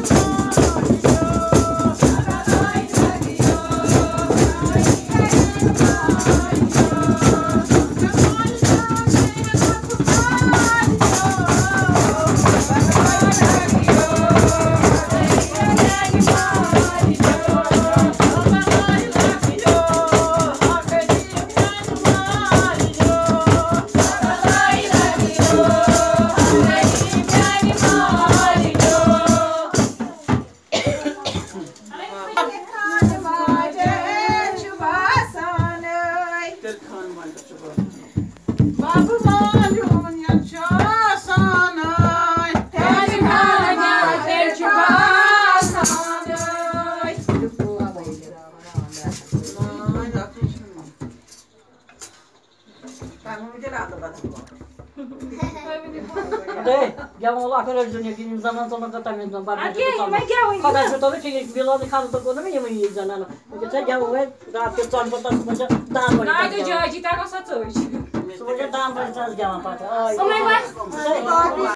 Gavão lá para Júnior aqui nos anos não tratamento não para. Aqui, mas gavão. Quando eu tô vendo que vilão de casa tocou na minha mãe dizendo, porque você gavão é da pessoa não botar só dá uma. Não, do dia de tá com essa hoje. Só já dá uma das gavão para.